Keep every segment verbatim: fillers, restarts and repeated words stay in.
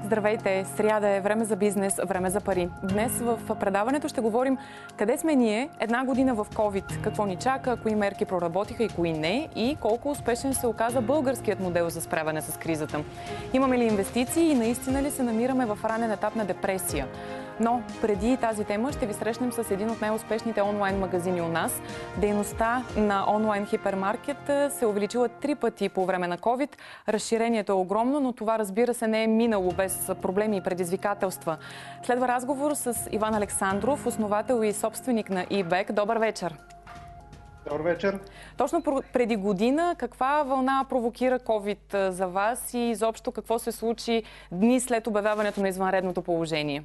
Здравейте! Сряда е време за бизнес, време за пари. Днес в предаването ще говорим къде сме ние една година в COVID, какво ни чака, кои мерки проработиха и кои не и колко успешен се оказа българският модел за справяне с кризата. Имаме ли инвестиции и наистина ли се намираме в ранен етап на депресия? Но преди тази тема ще ви срещнем с един от най-успешните онлайн магазини у нас. Дейността на онлайн хипермаркет се увеличила три пъти по време на COVID. Разширението е огромно, но това, разбира се, не е минало без проблеми и предизвикателства. Следва разговор с Иван Александров, основател и собственик на eBag. Добър вечер! Добър вечер! Точно преди година каква вълна провокира COVID за вас и изобщо какво се случи дни след обявяването на извънредното положение?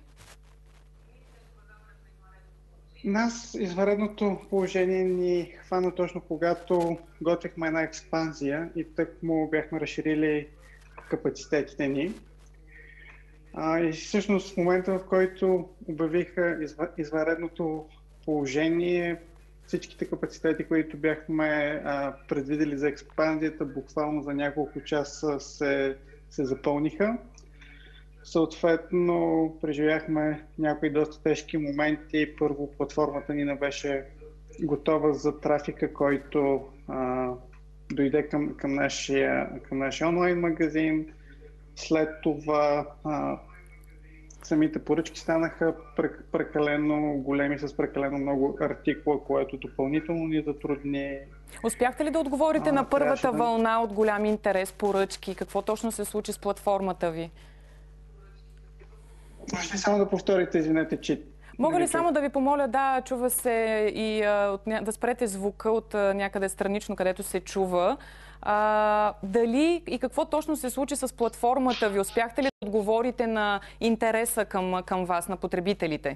Нас извънредното положение ни хвана точно когато готвихме една експанзия и тък му бяхме разширили капацитетите ни. А, и всъщност в момента, в който обявиха извънредното положение, всичките капацитети, които бяхме а, предвидели за експанзията, буквално за няколко часа се, се запълниха. Съответно, преживяхме някои доста тежки моменти. Първо, платформата ни не беше готова за трафика, който а, дойде към, към, нашия, към нашия онлайн магазин. След това а, самите поръчки станаха прекалено големи, с прекалено много артикула, което допълнително ни затрудни. Успяхте ли да отговорите а, на първата да... вълна от голям интерес, поръчки? Какво точно се случи с платформата ви? Може ли само да повторите, извинете, че... Мога ли само да ви помоля, да, чува се и а, от, да спрете звука от а, някъде странично, където се чува. А, дали и какво точно се случи с платформата ви? Успяхте ли да отговорите на интереса към, към вас, на потребителите?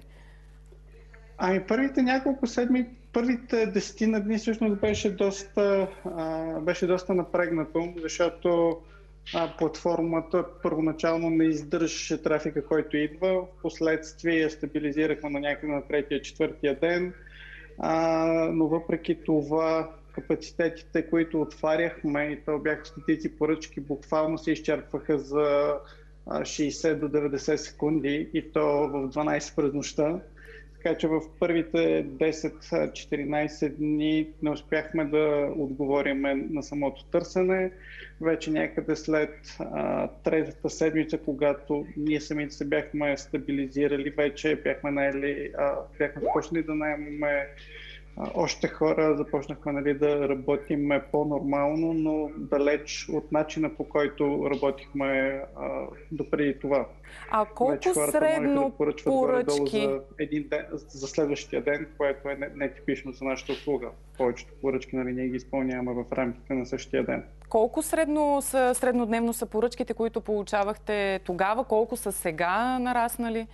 Ами първите няколко седми, първите десетина дни всъщност беше доста, а, беше доста напрегнато, защото а, платформата първоначално не издържаше трафика, който идва. Впоследствие я стабилизирахме на някъде на третия, четвъртия ден, а, но въпреки това капацитетите, които отваряхме, и то бяха стотици поръчки, буквално се изчерпваха за шейсет до деветдесет секунди и то в дванайсет през нощта. Така че в първите десет-четиринайсет дни не успяхме да отговорим на самото търсене. Вече някъде след а, третата седмица, когато ние самите се бяхме стабилизирали, вече бяхме наели, а, бяхме започнали да наемаме още хора, започнахме, нали, да работим по-нормално, но далеч от начина, по който работихме а, допреди това. А колко средно да поръчки? За, един ден, за следващия ден, което е нетипично за нашата услуга. Повечето поръчки, нали, ние ги изпълняваме в рамките на същия ден. Колко средно са, среднодневно са поръчките, които получавахте тогава? Колко са сега нараснали?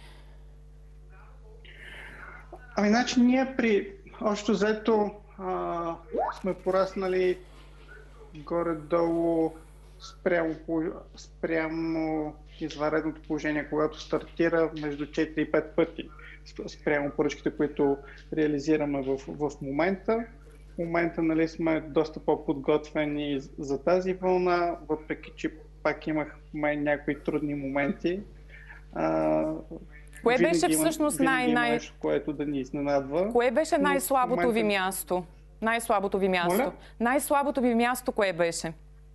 Ами, значи ние при общо взето а, сме пораснали горе-долу спрямо, спрямо извънредното положение, когато стартира между четири и пет пъти спрямо поръчките, които реализираме в, в момента. В момента, нали, сме доста по-подготвени за тази вълна, въпреки че пак имахме някои трудни моменти. А, Кое винаги беше има, всъщност най... най... нещо, което да ни изненадва. Кое беше най-слабото момента... ви място? Най-слабото ви място. Моля? Най-слабото ви място кое беше?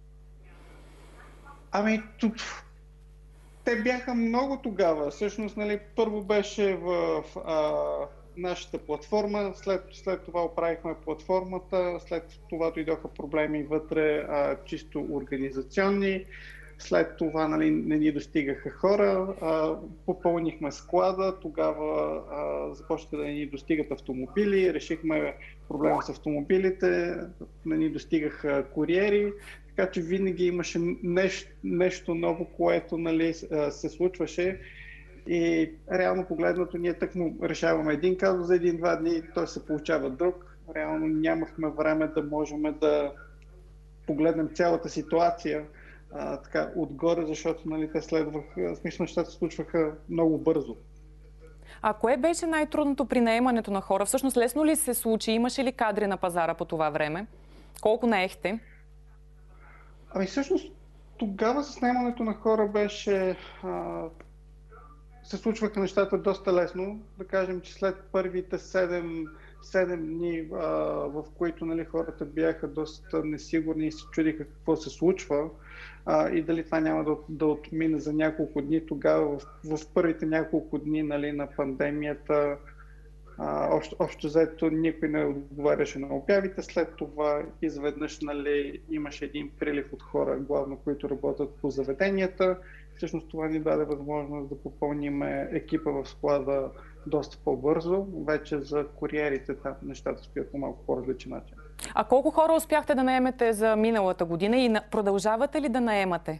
Ами, тут... те бяха много тогава. Всъщност, нали, първо беше в а, нашата платформа, след, след това оправихме платформата, след това дойдоха проблеми вътре, а, чисто организационни. След това, нали, не ни достигаха хора, а, попълнихме склада, тогава а, започнаха да ни достигат автомобили, решихме проблема с автомобилите, не ни достигаха куриери, така че винаги имаше нещо, нещо ново, което, нали, се случваше и реално погледнато ние тъкмо решаваме един казус за един-два дни, той се получава друг. Реално нямахме време да можем да погледнем цялата ситуация А, така, отгоре, защото, нали, те следваха, смисъл, нещата се случваха много бързо. А кое беше най-трудното при наемането на хора? Всъщност лесно ли се случи? Имаше ли кадри на пазара по това време? Колко наехте? Ами всъщност Тогава с наемането на хора беше, а, се случваха нещата доста лесно. Да кажем, че след първите седем дни, а, в които, нали, хората бяха доста несигурни и се чудиха какво се случва а, и дали това няма да, да отмине за няколко дни, тогава в, в първите няколко дни, нали, на пандемията, А, общо, общо взето никой не отговаряше на обявите. След това изведнъж, нали, имаше един прилив от хора, главно които работят по заведенията. Всъщност това ни даде възможност да попълним екипа в склада доста по-бързо. Вече за куриерите там нещата стоят по малко по-различен начин. А колко хора успяхте да наемете за миналата година и продължавате ли да наемате?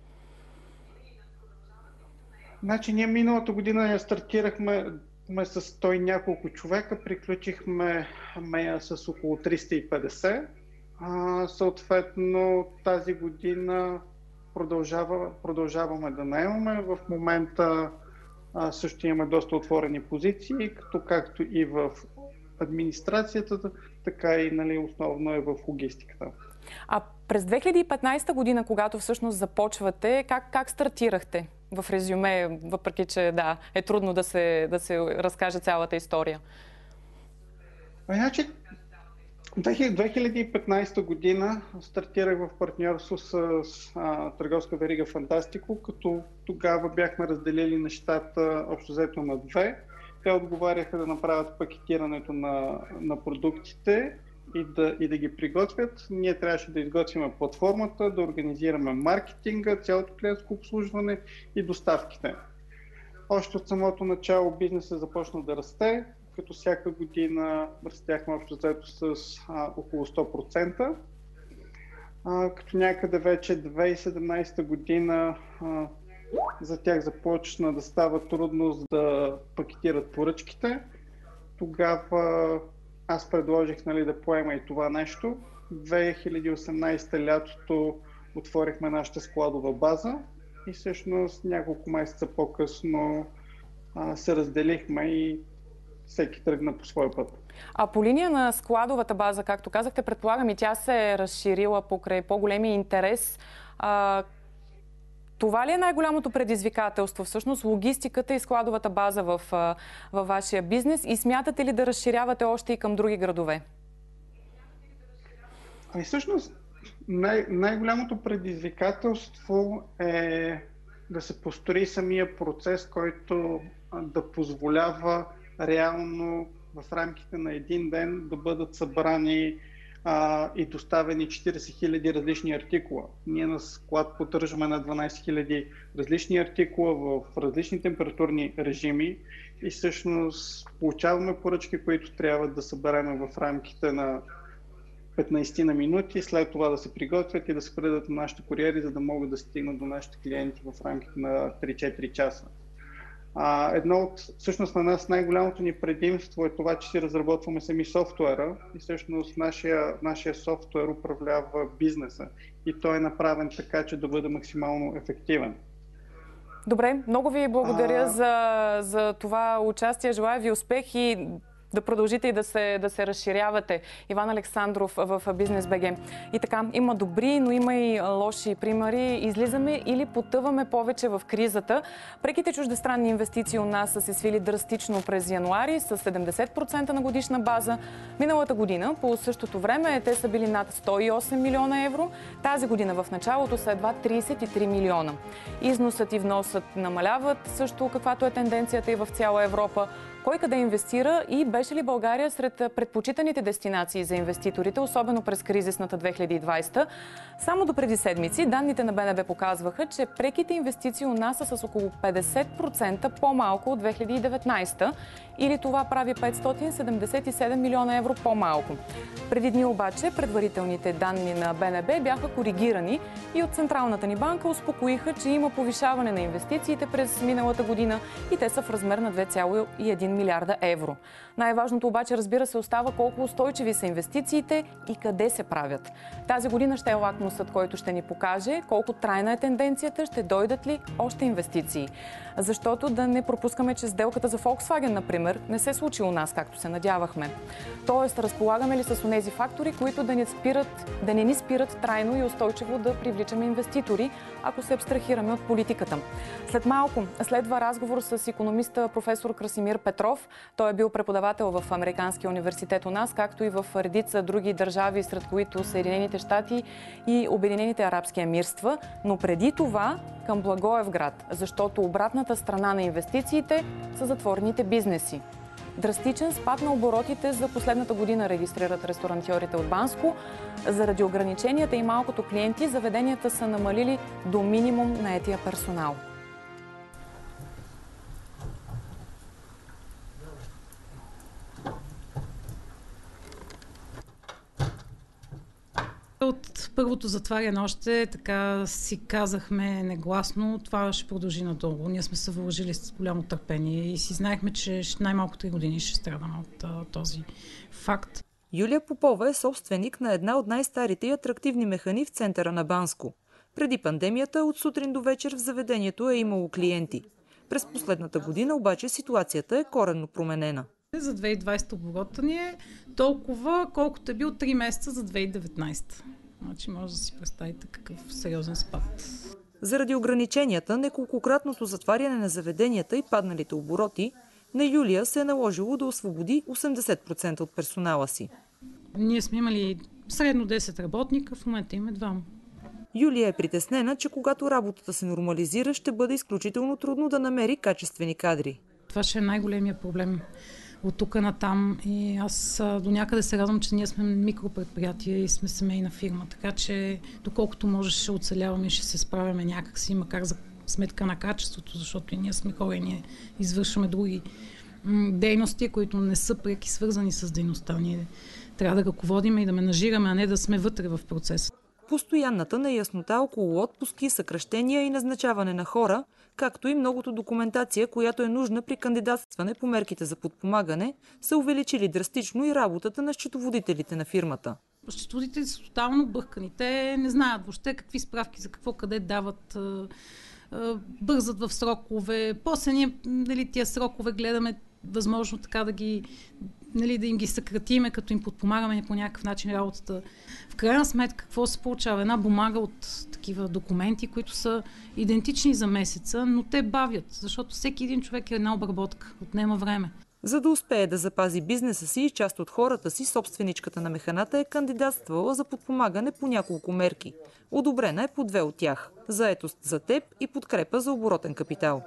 Значи ние миналата година я стартирахме с сто и няколко човека, приключихме мея с около триста и петдесет. А, съответно тази година продължава, продължаваме да наемаме. В момента а, също имаме доста отворени позиции, като както и в администрацията, така и, нали, основно е в логистиката. А през две хиляди и петнадесета година, когато всъщност започвате, как, как стартирахте в резюме, въпреки че да, е трудно да се, да се разкаже цялата история? Значи, две хиляди и петнадесета година стартирах в партньорство с, с а, търговска верига Фантастико, като тогава бяхме разделили нещата общо взето на две. Те отговаряха да направят пакетирането на, на продуктите и да, и да ги приготвят. Ние трябваше да изготвим платформата, да организираме маркетинга, цялото клиентско обслужване и доставките. Още от самото начало бизнесът започна да расте, като всяка година растяхме общо взето с а, около сто процента. А, като някъде вече две хиляди и седемнадесета година а, за тях започна да става трудност да пакетират поръчките. Тогава аз предложих, нали, да поема и това нещо. две хиляди и осемнадесета лятото отворихме нашата складова база и всъщност няколко месеца по-късно а, се разделихме и всеки тръгна по своя път. А по линия на складовата база, както казахте, предполагам и тя се е разширила покрай по-големия интерес. А, това ли е най-голямото предизвикателство, всъщност логистиката и складовата база в, във вашия бизнес, и смятате ли да разширявате още и към други градове? Ами всъщност най- най-голямото предизвикателство е да се построи самия процес, който да позволява реално в рамките на един ден да бъдат събрани а, и доставени четиридесет хиляди различни артикула. Ние на склад поддържаме на дванадесет хиляди различни артикула в различни температурни режими и всъщност получаваме поръчки, които трябва да съберем в рамките на петнадесет на минути, след това да се приготвят и да се предадат на нашите куриери, за да могат да стигнат до нашите клиенти в рамките на три-четири часа. А, едно от, всъщност на нас най-голямото ни предимство е това, че си разработваме сами софтуера и всъщност нашия, нашия софтуер управлява бизнеса и той е направен така, че да бъде максимално ефективен. Добре, много ви благодаря а... за, за това участие. Желая ви успех и да продължите и да се, да се разширявате. Иван Александров в Бизнес БГ. И така, има добри, но има и лоши примери. Излизаме или потъваме повече в кризата. Преките чуждестранни инвестиции у нас са се свили драстично през януари с седемдесет процента на годишна база. Миналата година по същото време те са били над сто и осем милиона евро. Тази година в началото са едва тридесет и три милиона. Износът и вносът намаляват, също каквато е тенденцията и в цяла Европа. Кой къде инвестира и беше ли България сред предпочитаните дестинации за инвеститорите, особено през кризисната две хиляди и двадесета? Само до преди седмици данните на БНБ показваха, че преките инвестиции у нас са с около петдесет процента по-малко от две хиляди и деветнадесета, или това прави петстотин седемдесет и седем милиона евро по-малко. Преди дни обаче предварителните данни на БНБ бяха коригирани и от Централната ни банка успокоиха, че има повишаване на инвестициите през миналата година и те са в размер на две цяло и едно един милиарда евро. Най-важното обаче, разбира се, остава колко устойчиви са инвестициите и къде се правят. Тази година ще е лакмусът, който ще ни покаже колко трайна е тенденцията, ще дойдат ли още инвестиции. Защото да не пропускаме, че сделката за Volkswagen, например, не се случи у нас, както се надявахме. Тоест, разполагаме ли с онези фактори, които да не, спират, да не ни спират трайно и устойчиво да привличаме инвеститори, ако се абстрахираме от политиката. След малко следва разговор с икономиста професор Красимир Петров. Той е бил преподавател в Американския университет у нас, както и в редица други държави, сред които Съединените щати и Обединените арабски емирства. Но преди това към Благоевград, защото обратната страна на инвестициите са затворените бизнеси. Драстичен спад на оборотите за последната година регистрират ресторантьорите от Банско. Заради ограниченията и малкото клиенти, заведенията са намалили до минимум наетия персонал. От първото затваряне още така си казахме негласно, това ще продължи надолу. Ние сме се въоръжили с голямо търпение и си знаехме, че най-малко три години ще страдаме от а, този факт. Юлия Попова е собственик на една от най-старите и атрактивни механи в центъра на Банско. Преди пандемията от сутрин до вечер в заведението е имало клиенти. През последната година обаче ситуацията е коренно променена. За две хиляди и двадесета оборота ни е толкова, колкото е бил три месеца за две хиляди и деветнадесета. Значи може да си представите какъв сериозен спад. Заради ограниченията, неколкократното затваряне на заведенията и падналите обороти, на Юлия се е наложило да освободи осемдесет процента от персонала си. Ние сме имали средно десет работника, в момента имаме двама. Юлия е притеснена, че когато работата се нормализира, ще бъде изключително трудно да намери качествени кадри. Това ще е най-големия проблем от тук натам и аз до някъде се радвам, че ние сме микропредприятие и сме семейна фирма, така че доколкото може ще оцеляваме и ще се справяме някакси, макар за сметка на качеството, защото и ние сме хора и ние извършваме други дейности, които не са преки свързани с дейността. Ние трябва да ръководим и да менажираме, а не да сме вътре в процеса. Постоянната неяснота около отпуски, съкращения и назначаване на хора, както и многото документация, която е нужна при кандидатстване по мерките за подпомагане, са увеличили драстично и работата на счетоводителите на фирмата. Счетоводителите са тотално бъркани. Те не знаят въобще какви справки за какво къде дават, бързат в срокове. После ние, нали, тия срокове гледаме възможно така да ги, нали, да им ги съкратиме, като им подпомагаме по някакъв начин работата. В крайна сметка, какво се получава? Една бумага от такива документи, които са идентични за месеца, но те бавят, защото всеки един човек е една обработка, отнема време. За да успее да запази бизнеса си и част от хората си, собственичката на механата е кандидатствала за подпомагане по няколко мерки. Одобрена е по две от тях – заетост за теб и подкрепа за оборотен капитал.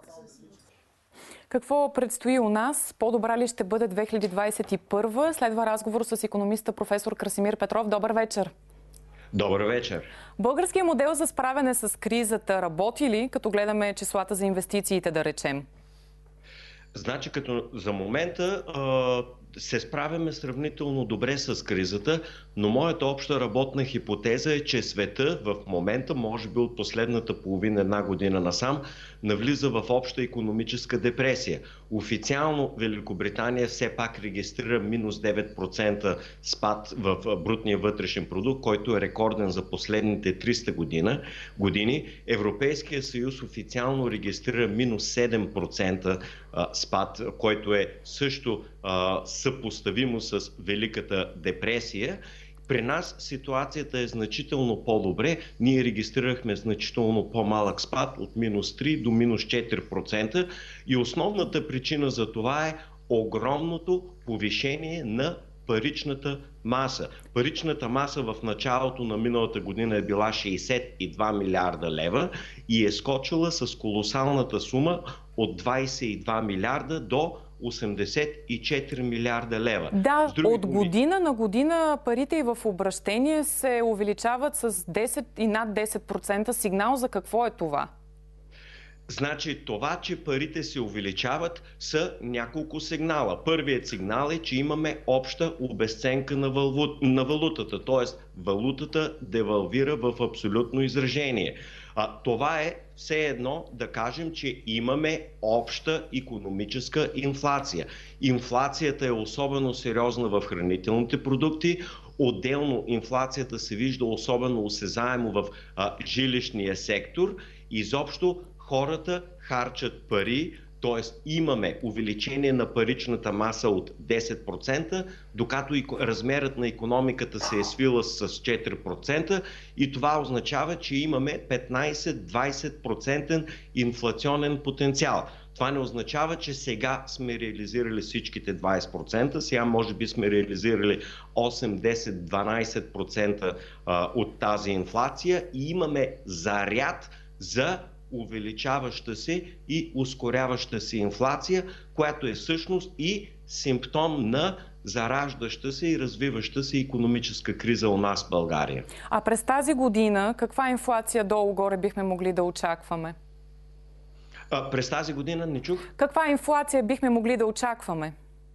Какво предстои у нас? По-добра ли ще бъде две хиляди двадесет и първа? Следва разговор с икономиста професор Красимир Петров. Добър вечер! Добър вечер! Българският модел за справяне с кризата работи ли, като гледаме числата за инвестициите, да речем? Значи, като за момента а, се справяме сравнително добре с кризата, но моята обща работна хипотеза е, че света в момента, може би от последната половина една година насам, навлиза в обща икономическа депресия. Официално Великобритания все пак регистрира минус девет процента спад в брутния вътрешен продукт, който е рекорден за последните триста година, години. Европейския съюз официално регистрира минус седем процента спад, който е също а, съпоставимо с Великата депресия. При нас ситуацията е значително по-добре. Ние регистрирахме значително по-малък спад от минус три до минус четири процента и основната причина за това е огромното повишение на паричната маса. Паричната маса в началото на миналата година е била шейсет и два милиарда лева и е скочила с колосалната сума от двадесет и два милиарда до осемдесет и четири милиарда лева. Да, от година на година парите и в обращение се увеличават с десет и над десет процента. Сигнал за какво е това? Значи това, че парите се увеличават, са няколко сигнала. Първият сигнал е, че имаме обща обезценка на, валут, на валутата, т.е. валутата девалвира в абсолютно изражение. А, това е все едно да кажем, че имаме обща икономическа инфлация. Инфлацията е особено сериозна в хранителните продукти. Отделно инфлацията се вижда особено осезаемо в а, жилищния сектор. Изобщо хората харчат пари, т.е. имаме увеличение на паричната маса от десет процента, докато размерът на икономиката се е свила с четири процента и това означава, че имаме петнайсет до двайсет процента инфлационен потенциал. Това не означава, че сега сме реализирали всичките двайсет процента, сега може би сме реализирали осем, десет, дванайсет процента от тази инфлация и имаме заряд за увеличаваща се и ускоряваща се инфлация, която е всъщност и симптом на зараждаща се и развиваща се икономическа криза у нас в България. А през тази година каква инфлация долу-горе бихме могли да очакваме? А, през тази година не чух. Каква инфлация бихме могли да очакваме?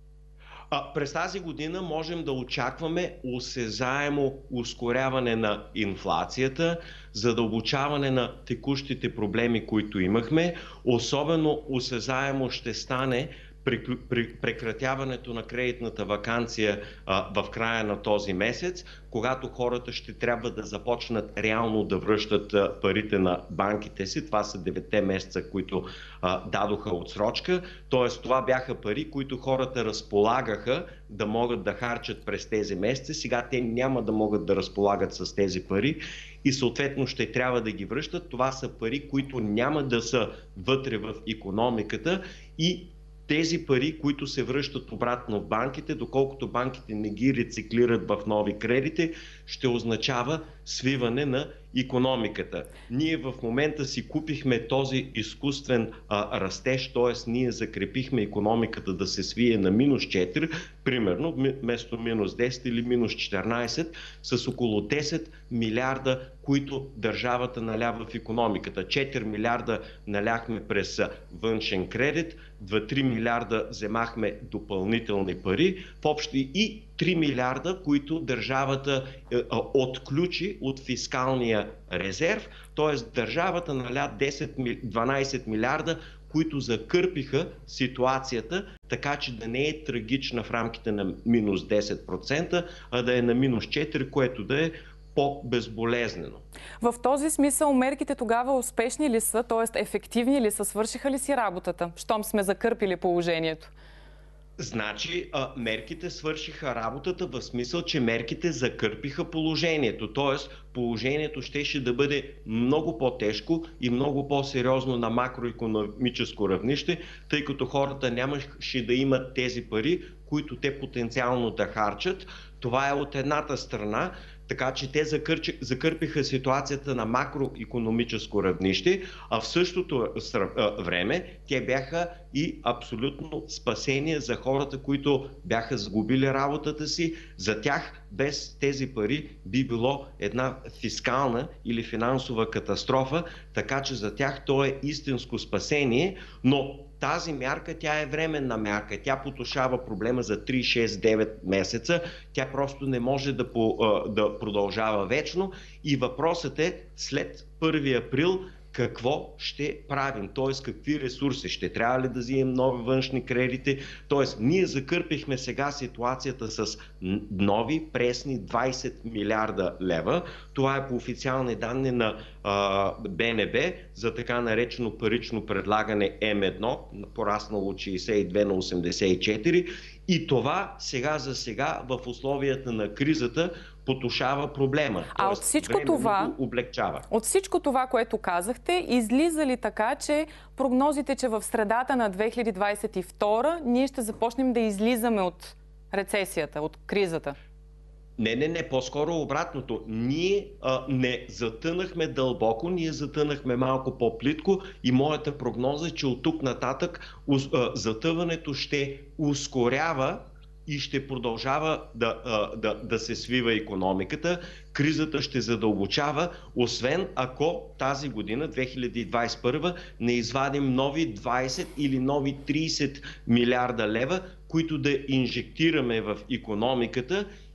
А, през тази година можем да очакваме осезаемо ускоряване на инфлацията, задълбочаване на текущите проблеми, които имахме. Особено осезаемо ще стане прекратяването на кредитната ваканция а, в края на този месец, когато хората ще трябва да започнат реално да връщат а, парите на банките си. Това са деветте месеца, които а, дадоха отсрочка. Тоест това бяха пари, които хората разполагаха да могат да харчат през тези месеци. Сега те няма да могат да разполагат с тези пари и съответно ще трябва да ги връщат. Това са пари, които няма да са вътре в икономиката и тези пари, които се връщат обратно в банките, доколкото банките не ги рециклират в нови кредити, ще означава свиване на икономиката. Ние в момента си купихме този изкуствен а, растеж, т.е. ние закрепихме икономиката да се свие на минус четири, примерно вместо минус десет или минус четиринайсет, с около десет милиарда, които държавата налява в икономиката. четири милиарда наляхме през външен кредит, два-три милиарда вземахме допълнителни пари, в общо и три милиарда, които държавата е, отключи от фискалния резерв, т.е. държавата наля десет-дванайсет милиарда, които закърпиха ситуацията, така че да не е трагична в рамките на минус десет процента, а да е на минус четири, което да е по-безболезнено. В този смисъл мерките тогава успешни ли са, т.е. ефективни ли са, свършиха ли си работата, щом сме закърпили положението? Значи, мерките свършиха работата в смисъл, че мерките закърпиха положението. Тоест, положението щеше да бъде много по-тежко и много по-сериозно на макроикономическо равнище, тъй като хората нямаше да имат тези пари, които те потенциално да харчат. Това е от едната страна. Така че те закърчи, закърпиха ситуацията на макроикономическо равнище, а в същото време те бяха и абсолютно спасение за хората, които бяха загубили работата си. За тях без тези пари би било една фискална или финансова катастрофа, така че за тях то е истинско спасение, но тази мярка, тя е временна мярка. Тя потушава проблема за три, шест, девет месеца. Тя просто не може да, по, да продължава вечно. И въпросът е след първи април какво ще правим, т.е. какви ресурси, ще трябва ли да вземем нови външни кредити, т.е. ние закърпихме сега ситуацията с нови пресни двайсет милиарда лева, това е по официални данни на а, Б Н Б за така наречено парично предлагане М едно, пораснало от шейсет и две на осемдесет и четири и това сега за сега в условията на кризата потушава проблема. А от всичко това, облегчава. От всичко това, което казахте, излиза ли така, че прогнозите, че в средата на две хиляди двайсет и втора ние ще започнем да излизаме от рецесията, от кризата? Не, не, не, по-скоро обратното. Ние а, не затънахме дълбоко, ние затънахме малко по-плитко и моята прогноза е, че от тук нататък а, затъването ще ускорява и ще продължава да, да, да се свива икономиката. Кризата ще задълбочава, освен ако тази година, две хиляди двайсет и първа, не извадим нови двайсет или нови трийсет милиарда лева, които да инжектираме в икономиката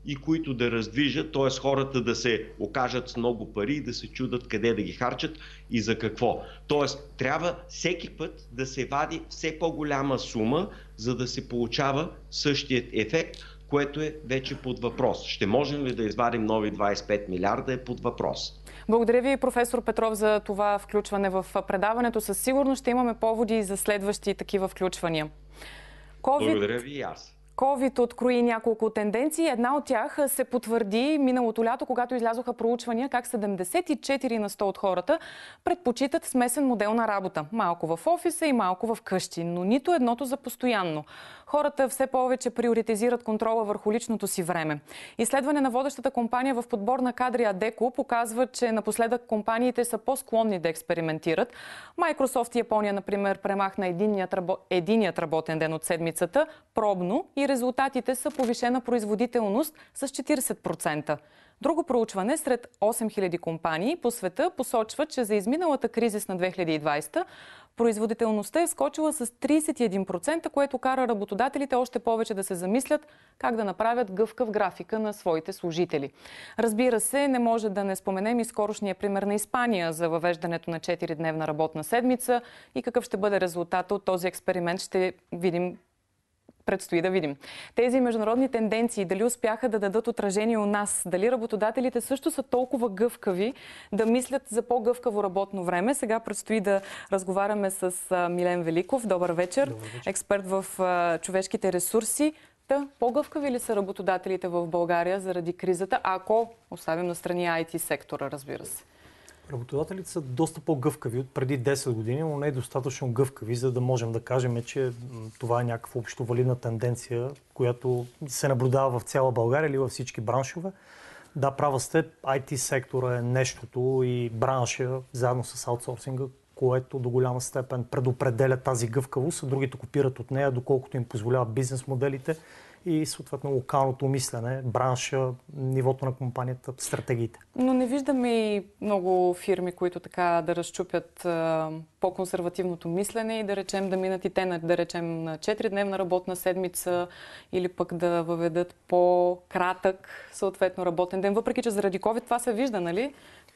и които да раздвижат, т.е. хората да се окажат с много пари и да се чудат къде да ги харчат и за какво. Т.е. трябва всеки път да се вади все по-голяма сума, за да се получава същият ефект, което е вече под въпрос. Ще можем ли да извадим нови двадесет и пет милиарда е под въпрос. Благодаря ви, професор Петров, за това включване в предаването. Със сигурност ще имаме поводи за следващи такива включвания. COVID... Благодаря ви и аз. ковид открои няколко тенденции. Една от тях се потвърди миналото лято, когато излязоха проучвания как седемдесет и четири на сто от хората предпочитат смесен модел на работа. Малко в офиса и малко в къщи, но нито едното за постоянно. Хората все повече приоритизират контрола върху личното си време. Изследване на водещата компания в подбор на кадри Адеко показва, че напоследък компаниите са по-склонни да експериментират. Microsoft и Япония, например, премахна единият, рабо... единият работен ден от седмицата пробно и резултатите са повишена производителност с четиридесет процента. Друго проучване сред осем хиляди компании по света посочва, че за изминалата кризисна две хиляди и двадесета производителността е скочила с тридесет и един процента, което кара работодателите още повече да се замислят как да направят гъвкав графика на своите служители. Разбира се, не може да не споменем и скорошния пример на Испания за въвеждането на четиридневна работна седмица и какъв ще бъде резултатът от този експеримент, ще видим. Предстои да видим. Тези международни тенденции дали успяха да дадат отражение у нас, дали работодателите също са толкова гъвкави да мислят за по-гъвкаво работно време. Сега предстои да разговаряме с Милен Великов. Добър вечер. Добър вечер. Експерт в човешките ресурси. Та, по-гъвкави ли са работодателите в България заради кризата, ако оставим настрани ай ти сектора, разбира се? Работодателите са доста по-гъвкави от преди десет години, но не е достатъчно гъвкави, за да можем да кажем, че това е някаква общо валидна тенденция, която се наблюдава в цяла България или във всички браншове. Да, права сте, ай ти сектора е нещото и бранша, заедно с аутсорсинга, което до голяма степен предопределя тази гъвкавост, а другите копират от нея, доколкото им позволяват бизнес моделите и съответно локалното мислене, бранша, нивото на компанията, стратегиите. Но не виждаме и много фирми, които така да разчупят а, по-консервативното мислене и да речем да минат и те на, да речем, на четиридневна работна седмица или пък да въведат по-кратък съответно работен ден, въпреки че заради COVID това се вижда, нали?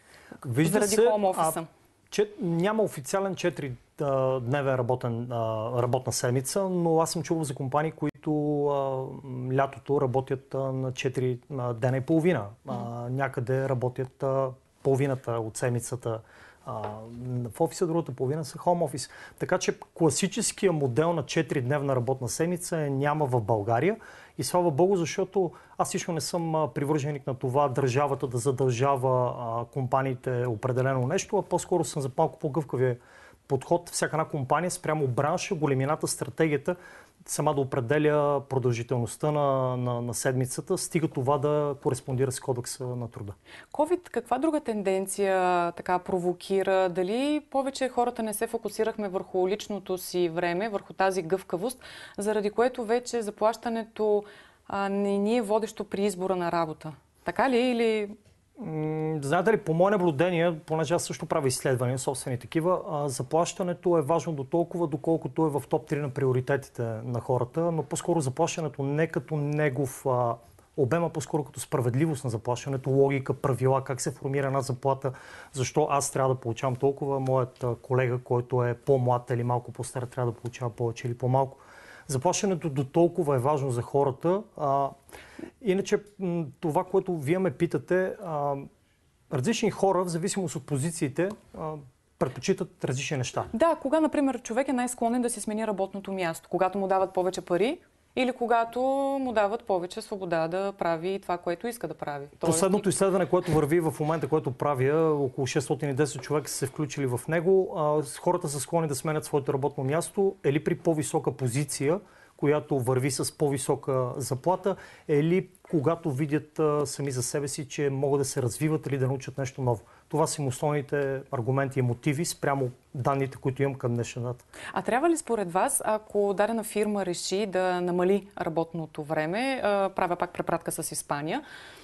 Вижда заради се, хоум офиса. А, че, няма официален четири дневен работен, а, работна седмица, но аз съм чувал за компании, които а, лятото работят а, на четири а, дена и половина. А, някъде работят а, половината от седмицата а, в офиса, другата половина са хоум офис. Така че класическия модел на четири дневна работна седмица няма в България. И слава Богу, защото аз лично не съм привърженик на това държавата да задължава а, компаниите определено нещо, а по-скоро съм за малко по-гъвкавия подход. Всяка една компания спрямо бранша, големината, стратегията, сама да определя продължителността на, на, на седмицата, стига това да кореспондира с кодекса на труда. COVID каква друга тенденция така провокира? Дали повече хората не се фокусирахме върху личното си време, върху тази гъвкавост, заради което вече заплащането а, не ни е водещо при избора на работа? Така ли или... Знаете ли, по мое наблюдение, понеже аз също правя изследвания, собствени такива, заплащането е важно до толкова, доколкото е в топ три на приоритетите на хората, но по-скоро заплащането не като негов а, обем, а по-скоро като справедливост на заплащането, логика, правила, как се формира една заплата, защо аз трябва да получавам толкова, моят колега, който е по-млад или малко по-стар, трябва да получава повече или по-малко. Заплащането до толкова е важно за хората. А, иначе това, което вие ме питате, а, различни хора, в зависимост от позициите, а, предпочитат различни неща. Да, кога, например, човек е най-склонен да си смени работното място? Когато му дават повече пари или когато му дават повече свобода да прави това, което иска да прави? Тоест... Последното изследване, което върви в момента, което правя, около шестстотин и десет човека са се включили в него. А, хората са склонни да сменят своето работно място или при по-висока позиция, която върви с по-висока заплата, или когато видят а, сами за себе си, че могат да се развиват или да научат нещо ново. Това са им основните аргументи и мотиви спрямо данните, които имам към днешна дата. А трябва ли според вас, ако дадена фирма реши да намали работното време, а, правя пак препратка с Испания,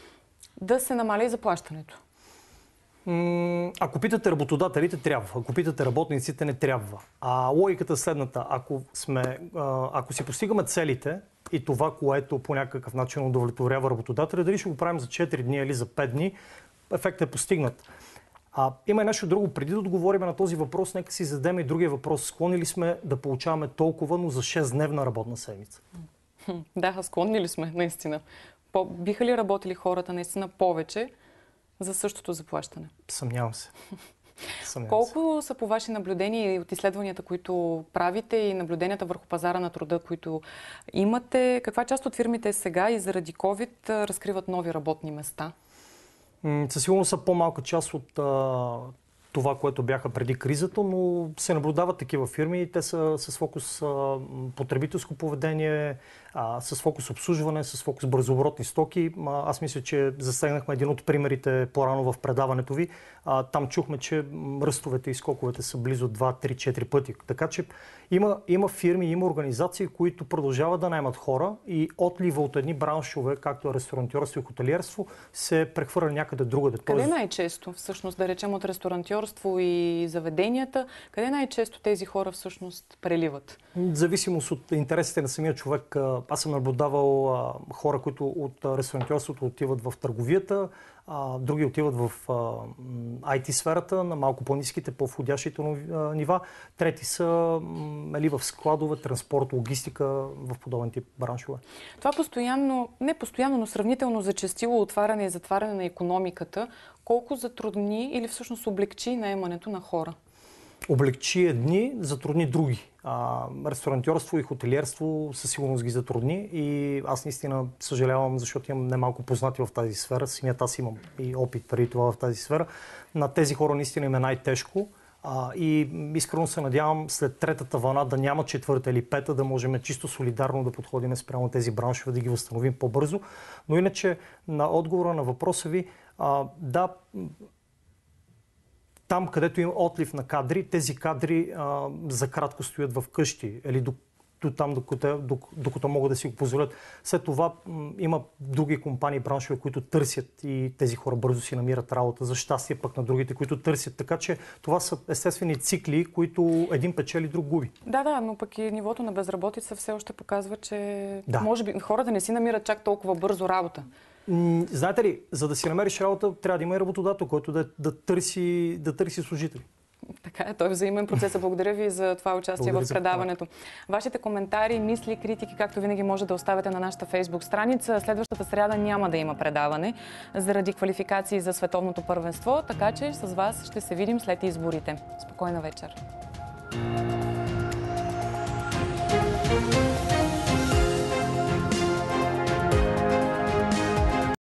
да се намали заплащането? Ако питате работодателите, трябва. Ако питате работниците, не трябва. А логиката е следната. Ако, сме, ако си постигаме целите и това, което по някакъв начин удовлетворява работодателя, дали ще го правим за четири дни или за пет дни, ефектът е постигнат. А, има и нещо друго. Преди да отговорим на този въпрос, нека си зададем и другия въпрос. Склонни ли сме да получаваме толкова, но за шестдневна работна седмица? Да, склонни ли сме, наистина? По- биха ли работили хората наистина повече за същото заплащане? Съмнявам се. Съмнявам Колко се. са по ваши наблюдения и от изследванията, които правите и наблюденията върху пазара на труда, които имате? Каква част от фирмите сега и заради COVID разкриват нови работни места? Със сигурност са по-малка част от а, това, което бяха преди кризата, но се наблюдават такива фирми и те са с фокус а, потребителско поведение, а, с фокус обслужване, с фокус бързооборотни стоки. А, аз мисля, че засегнахме един от примерите по-рано в предаването ви. А, там чухме, че ръстовете и скоковете са близо два, три, четири пъти. Така че има, има фирми, има организации, които продължават да наемат хора и отлива от едни браншове, както е ресторантьорство и хотелиерство, се прехвърля някъде другаде. Къде Тоест... най-често, всъщност, да речем от ресторантьорство и заведенията, къде най-често тези хора всъщност преливат? В зависимост от интересите на самия човек. Аз съм наблюдавал а, хора, които от ресторантьорството отиват в търговията, а, други отиват в а, ай ти сферата, на малко по-ниските, по-входящите нива. Трети са или в складове, транспорт, логистика, в подобен тип браншове. Това постоянно, не постоянно, но сравнително зачестило отваряне и затваряне на икономиката, колко затрудни или всъщност облегчи наемането на хора? Облегчи едни, затрудни други. А, ресторантьорство и хотелиерство със сигурност ги затрудни и аз наистина съжалявам, защото имам немалко познати в тази сфера. Самият аз имам и опит преди това в тази сфера. На тези хора наистина им е най-тежко. А, и искрено се надявам след третата вълна да няма четвърта или пета, да можем чисто солидарно да подходим спрямо тези браншове, да ги възстановим по-бързо. Но иначе на отговора на въпроса ви, а, да, там, където има отлив на кадри, тези кадри а, за кратко стоят в къщи или до, до там, докато, докато могат да си го позволят. След това м, има други компании, браншове, които търсят и тези хора бързо си намират работа. За щастие пък на другите, които търсят. Така че това са естествени цикли, които един печели, друг губи. Да, да, но пък и нивото на безработица все още показва, че да. може би хората не си намират чак толкова бързо работа. Знаете ли, за да си намериш работа, трябва да има и работодател, който да, да, търси, да търси служители. Така е, той е взаимен процес. Благодаря ви за това участие Благодаря в предаването. Вашите коментари, мисли, критики, както винаги може да оставяте на нашата Фейсбук страница. Следващата сряда няма да има предаване заради квалификации за световното първенство, така че с вас ще се видим след изборите. Спокойна вечер!